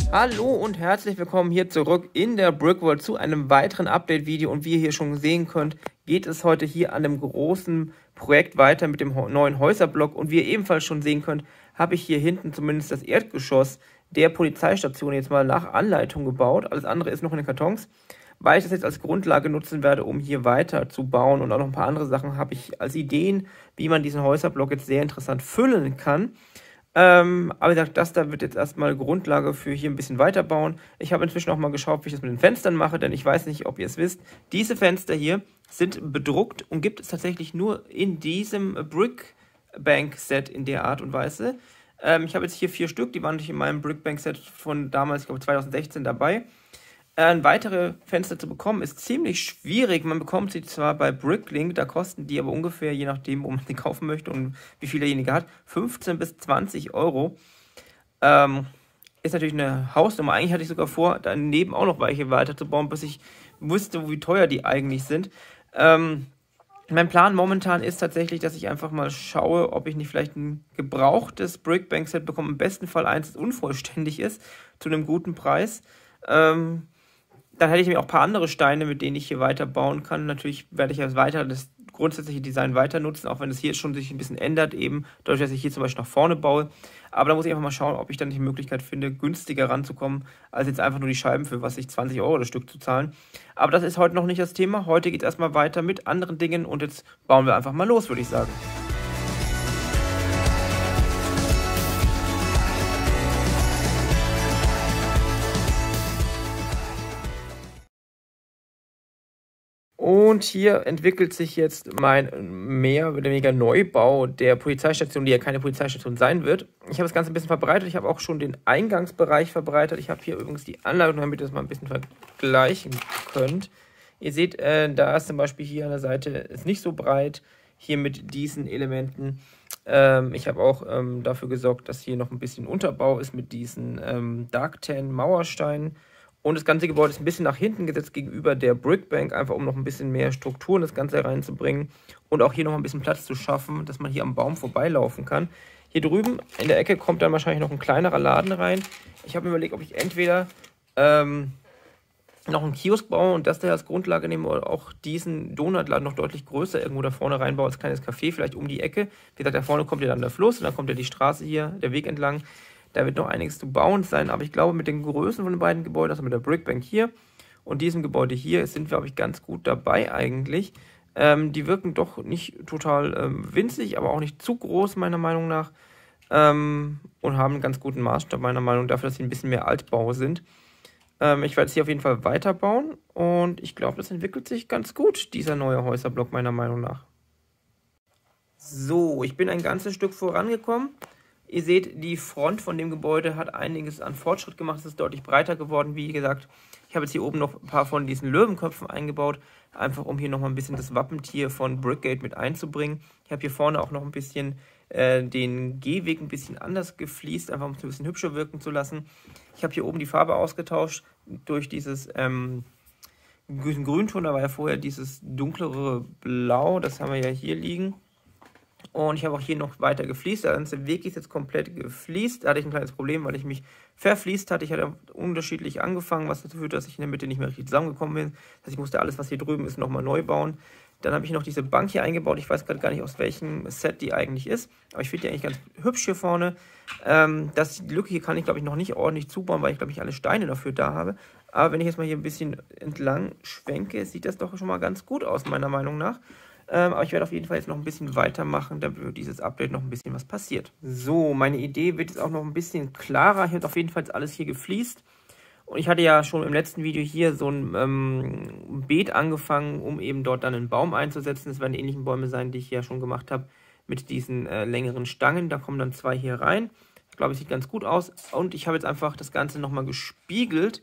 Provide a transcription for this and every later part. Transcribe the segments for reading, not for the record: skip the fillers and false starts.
Hallo und herzlich willkommen hier zurück in der Brickworld zu einem weiteren Update-Video. Und wie ihr hier schon sehen könnt, geht es heute hier an dem großen Projekt weiter mit dem neuen Häuserblock. Und wie ihr ebenfalls schon sehen könnt, habe ich hier hinten zumindest das Erdgeschoss der Polizeistation jetzt mal nach Anleitung gebaut. Alles andere ist noch in den Kartons, weil ich das jetzt als Grundlage nutzen werde, um hier weiter zu bauen. Und auch noch ein paar andere Sachen habe ich als Ideen, wie man diesen Häuserblock jetzt sehr interessant füllen kann. Aber wie gesagt, das da wird jetzt erstmal Grundlage für hier ein bisschen weiterbauen. Ich habe inzwischen auch mal geschaut, wie ich das mit den Fenstern mache, denn ich weiß nicht, ob ihr es wisst. Diese Fenster hier sind bedruckt und gibt es tatsächlich nur in diesem Brickbank-Set in der Art und Weise. Ich habe jetzt hier 4 Stück, die waren nicht in meinem Brickbank-Set von damals, ich glaube 2016 dabei. Weitere Fenster zu bekommen ist ziemlich schwierig. Man bekommt sie zwar bei Bricklink, da kosten die aber ungefähr, je nachdem, wo man sie kaufen möchte und wie viel derjenige hat, 15 bis 20 Euro. Ist natürlich eine Hausnummer. Eigentlich hatte ich sogar vor, daneben auch noch welche weiterzubauen, bis ich wusste, wie teuer die eigentlich sind. Mein Plan momentan ist tatsächlich, dass ich einfach mal schaue, ob ich nicht vielleicht ein gebrauchtes Brickbank-Set bekomme. Im besten Fall eins, das unvollständig ist, zu einem guten Preis. Dann hätte ich mir auch ein paar andere Steine, mit denen ich hier weiter bauen kann. Natürlich werde ich ja weiter das grundsätzliche Design weiter nutzen, auch wenn es hier schon sich ein bisschen ändert, eben dadurch, dass ich hier zum Beispiel nach vorne baue. Aber da muss ich einfach mal schauen, ob ich dann nicht die Möglichkeit finde, günstiger ranzukommen, als jetzt einfach nur die Scheiben für, was ich 20 Euro das Stück zu zahlen. Aber das ist heute noch nicht das Thema. Heute geht es erstmal weiter mit anderen Dingen und jetzt bauen wir einfach mal los, würde ich sagen. Und hier entwickelt sich jetzt mein mehr oder weniger Neubau der Polizeistation, die ja keine Polizeistation sein wird. Ich habe das Ganze ein bisschen verbreitet. Ich habe auch schon den Eingangsbereich verbreitet. Ich habe hier übrigens die Anleitung, damit ihr das mal ein bisschen vergleichen könnt. Ihr seht, da ist zum Beispiel hier an der Seite ist nicht so breit, hier mit diesen Elementen. Ich habe auch dafür gesorgt, dass hier noch ein bisschen Unterbau ist mit diesen Dark Tan Mauersteinen. Und das ganze Gebäude ist ein bisschen nach hinten gesetzt gegenüber der Brickbank, einfach um noch ein bisschen mehr Struktur in das Ganze reinzubringen. Und auch hier noch ein bisschen Platz zu schaffen, dass man hier am Baum vorbeilaufen kann. Hier drüben in der Ecke kommt dann wahrscheinlich noch ein kleinerer Laden rein. Ich habe mir überlegt, ob ich entweder noch einen Kiosk baue und das da als Grundlage nehme oder auch diesen Donutladen noch deutlich größer irgendwo da vorne reinbaue als kleines Café, vielleicht um die Ecke. Wie gesagt, da vorne kommt ja dann der Fluss und dann kommt ja die Straße hier, der Weg entlang. Da wird noch einiges zu bauen sein, aber ich glaube, mit den Größen von den beiden Gebäuden, also mit der Brickbank hier und diesem Gebäude hier, sind wir, glaube ich, ganz gut dabei eigentlich. Die wirken doch nicht total winzig, aber auch nicht zu groß, meiner Meinung nach. Und haben einen ganz guten Maßstab, meiner Meinung nach, dafür, dass sie ein bisschen mehr Altbau sind. Ich werde es hier auf jeden Fall weiterbauen und ich glaube, das entwickelt sich ganz gut, dieser neue Häuserblock, meiner Meinung nach. So, ich bin ein ganzes Stück vorangekommen. Ihr seht, die Front von dem Gebäude hat einiges an Fortschritt gemacht. Es ist deutlich breiter geworden, wie gesagt. Ich habe jetzt hier oben noch ein paar von diesen Löwenköpfen eingebaut, einfach um hier nochmal ein bisschen das Wappentier von Brickgate mit einzubringen. Ich habe hier vorne auch noch ein bisschen den Gehweg ein bisschen anders gefliest, einfach um es ein bisschen hübscher wirken zu lassen. Ich habe hier oben die Farbe ausgetauscht durch dieses Grünton. Da war ja vorher dieses dunklere Blau, das haben wir ja hier liegen. Und ich habe auch hier noch weiter gefliest. Der ganze Weg ist jetzt komplett gefliest. Da hatte ich ein kleines Problem, weil ich mich verfliest hatte. Ich hatte unterschiedlich angefangen, was dazu führt, dass ich in der Mitte nicht mehr richtig zusammengekommen bin. Das heißt, ich musste alles, was hier drüben ist, nochmal neu bauen. Dann habe ich noch diese Bank hier eingebaut. Ich weiß gerade gar nicht, aus welchem Set die eigentlich ist. Aber ich finde die eigentlich ganz hübsch hier vorne. Die Lücke hier kann ich, glaube ich, noch nicht ordentlich zubauen, weil ich, glaube ich, alle Steine dafür da habe. Aber wenn ich jetzt mal hier ein bisschen entlang schwenke, sieht das doch schon mal ganz gut aus, meiner Meinung nach. Aber ich werde auf jeden Fall jetzt noch ein bisschen weitermachen, damit für dieses Update noch ein bisschen was passiert. So, meine Idee wird jetzt auch noch ein bisschen klarer. Hier wird auf jeden Fall alles hier gefliest. Und ich hatte ja schon im letzten Video hier so ein Beet angefangen, um eben dort dann einen Baum einzusetzen. Das werden die ähnlichen Bäume sein, die ich ja schon gemacht habe, mit diesen längeren Stangen. Da kommen dann 2 hier rein. Ich glaube, es sieht ganz gut aus. Und ich habe jetzt einfach das Ganze nochmal gespiegelt.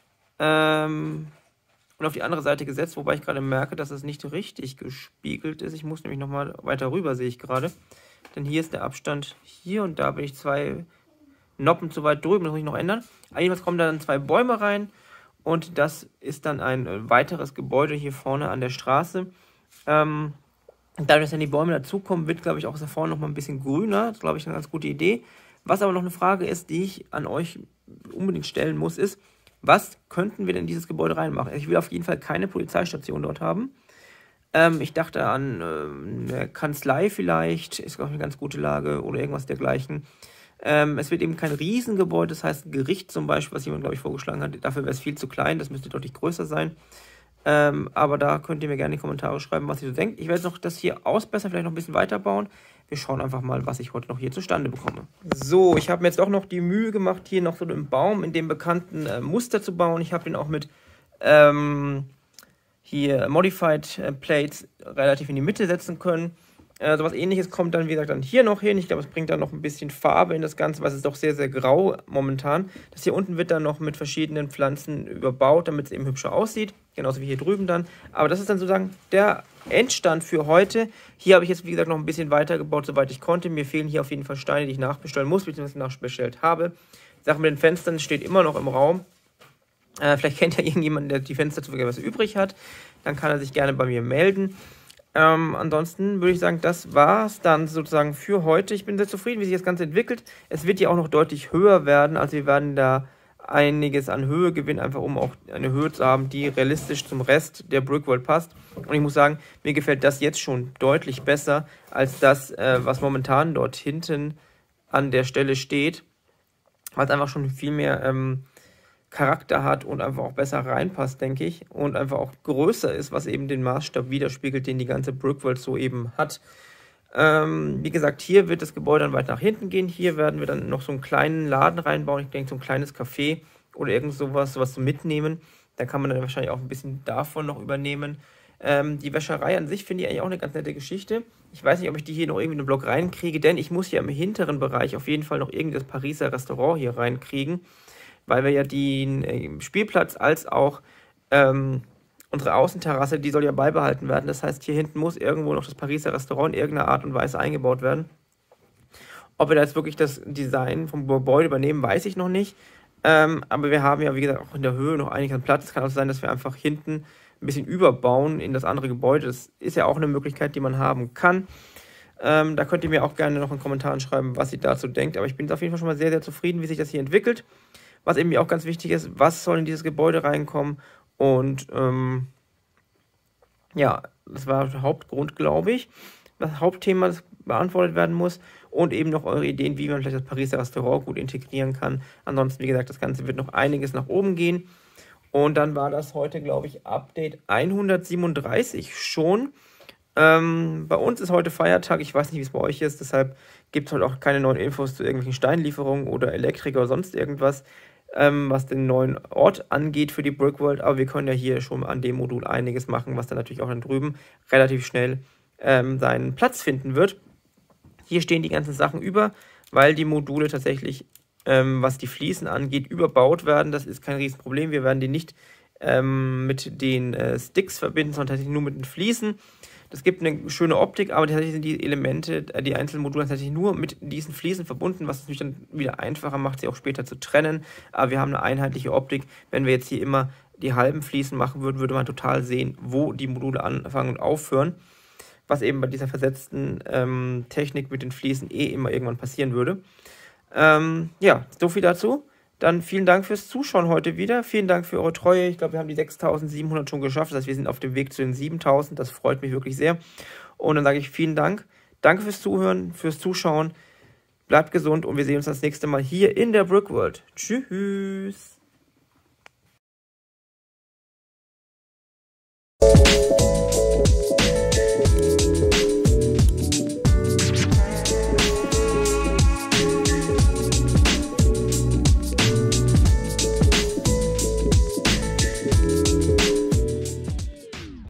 Und auf die andere Seite gesetzt, wobei ich gerade merke, dass es nicht richtig gespiegelt ist. Ich muss nämlich nochmal weiter rüber, sehe ich gerade. Denn hier ist der Abstand hier und da bin ich 2 Noppen zu weit drüben, das muss ich noch ändern. Aber jedenfalls kommen da dann 2 Bäume rein und das ist dann ein weiteres Gebäude hier vorne an der Straße. Dadurch, dass dann die Bäume dazukommen, wird, glaube ich, auch da vorne nochmal ein bisschen grüner. Das ist, glaube ich, eine ganz gute Idee. Was aber noch eine Frage ist, die ich an euch unbedingt stellen muss, ist, was könnten wir denn in dieses Gebäude reinmachen? Ich will auf jeden Fall keine Polizeistation dort haben. Ich dachte an eine Kanzlei vielleicht, ist glaube ich eine ganz gute Lage oder irgendwas dergleichen. Es wird eben kein Riesengebäude, das heißt ein Gericht zum Beispiel, was jemand glaube ich vorgeschlagen hat, dafür wäre es viel zu klein, das müsste deutlich größer sein. Aber da könnt ihr mir gerne in die Kommentare schreiben, was ihr so denkt. Ich werde noch das hier ausbessern, vielleicht noch ein bisschen weiterbauen. Wir schauen einfach mal, was ich heute noch hier zustande bekomme. So, ich habe mir jetzt auch noch die Mühe gemacht, hier noch so einen Baum in dem bekannten Muster zu bauen. Ich habe den auch mit hier Modified Plates relativ in die Mitte setzen können. Sowas Ähnliches kommt dann, wie gesagt, dann hier noch hin. Ich glaube, es bringt dann noch ein bisschen Farbe in das Ganze, weil es ist doch sehr, sehr grau momentan. Das hier unten wird dann noch mit verschiedenen Pflanzen überbaut, damit es eben hübscher aussieht. Genauso wie hier drüben dann. Aber das ist dann sozusagen der Endstand für heute. Hier habe ich jetzt, wie gesagt, noch ein bisschen weitergebaut, soweit ich konnte. Mir fehlen hier auf jeden Fall Steine, die ich nachbestellen muss, beziehungsweise nachbestellt habe. Die Sache mit den Fenstern steht immer noch im Raum. Vielleicht kennt ja irgendjemand, der die Fenster zufällig was übrig hat. Dann kann er sich gerne bei mir melden. Ansonsten würde ich sagen, das war es dann sozusagen für heute. Ich bin sehr zufrieden, wie sich das Ganze entwickelt. Es wird ja auch noch deutlich höher werden. Also wir werden da einiges an Höhe gewinnen, einfach um auch eine Höhe zu haben, die realistisch zum Rest der Brickworld passt. Und ich muss sagen, mir gefällt das jetzt schon deutlich besser als das, was momentan dort hinten an der Stelle steht. Weil es einfach schon viel mehr Charakter hat und einfach auch besser reinpasst, denke ich. Und einfach auch größer ist, was eben den Maßstab widerspiegelt, den die ganze Brickworld so eben hat. Wie gesagt, hier wird das Gebäude dann weiter nach hinten gehen. Hier werden wir dann noch so einen kleinen Laden reinbauen. Ich denke, so ein kleines Café oder irgend sowas zum Mitnehmen. Da kann man dann wahrscheinlich auch ein bisschen davon noch übernehmen. Die Wäscherei an sich finde ich eigentlich auch eine ganz nette Geschichte. Ich weiß nicht, ob ich die hier noch irgendwie in den Block reinkriege, denn ich muss hier im hinteren Bereich auf jeden Fall noch irgendwie das Pariser Restaurant hier reinkriegen, weil wir ja den Spielplatz als auch unsere Außenterrasse, die soll ja beibehalten werden. Das heißt, hier hinten muss irgendwo noch das Pariser Restaurant in irgendeiner Art und Weise eingebaut werden. Ob wir da jetzt wirklich das Design vom Gebäude übernehmen, weiß ich noch nicht. Aber wir haben ja, wie gesagt, auch in der Höhe noch einiges an Platz. Es kann auch sein, dass wir einfach hinten ein bisschen überbauen in das andere Gebäude. Das ist ja auch eine Möglichkeit, die man haben kann. Da könnt ihr mir auch gerne noch in den Kommentaren schreiben, was ihr dazu denkt. Aber ich bin auf jeden Fall schon mal sehr, sehr zufrieden, wie sich das hier entwickelt. Was eben auch ganz wichtig ist, was soll in dieses Gebäude reinkommen. Und ja, das war der Hauptgrund, glaube ich. Das Hauptthema, das beantwortet werden muss. Und eben noch eure Ideen, wie man vielleicht das Pariser Restaurant gut integrieren kann. Ansonsten, wie gesagt, das Ganze wird noch einiges nach oben gehen. Und dann war das heute, glaube ich, Update 137 schon. Bei uns ist heute Feiertag, ich weiß nicht, wie es bei euch ist, deshalb gibt es heute auch keine neuen Infos zu irgendwelchen Steinlieferungen oder Elektriker oder sonst irgendwas, was den neuen Ort angeht für die Brickworld. Aber wir können ja hier schon an dem Modul einiges machen, was dann natürlich auch dann drüben relativ schnell seinen Platz finden wird. Hier stehen die ganzen Sachen über, weil die Module tatsächlich, was die Fliesen angeht, überbaut werden. Das ist kein Riesenproblem. Wir werden die nicht mit den Sticks verbinden, sondern tatsächlich nur mit den Fliesen. Das gibt eine schöne Optik, aber tatsächlich sind die Elemente, die einzelnen Module tatsächlich nur mit diesen Fliesen verbunden, was es natürlich dann wieder einfacher macht, sie auch später zu trennen. Aber wir haben eine einheitliche Optik. Wenn wir jetzt hier immer die halben Fliesen machen würden, würde man total sehen, wo die Module anfangen und aufhören. Was eben bei dieser versetzten Technik mit den Fliesen immer irgendwann passieren würde. Ja, so viel dazu. Dann vielen Dank fürs Zuschauen heute wieder. Vielen Dank für eure Treue. Ich glaube, wir haben die 6.700 schon geschafft. Das heißt, wir sind auf dem Weg zu den 7.000. Das freut mich wirklich sehr. Und dann sage ich vielen Dank. Danke fürs Zuhören, fürs Zuschauen. Bleibt gesund und wir sehen uns das nächste Mal hier in der Brickworld. Tschüss.